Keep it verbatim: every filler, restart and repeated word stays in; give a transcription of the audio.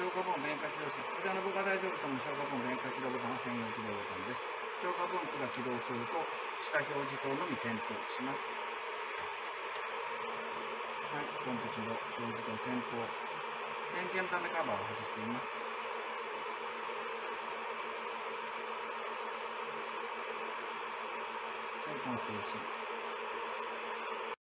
消火ボン電化起動し、こちらの僕は大丈夫とも消火ボン電化起動ボタンは専用起動ボタンです。消火ポンプが起動すると、下表示灯のみ点灯します。はい、ポンプ起動、表示灯点灯。点検のためカバーを外しています。はい、ポンプ停止。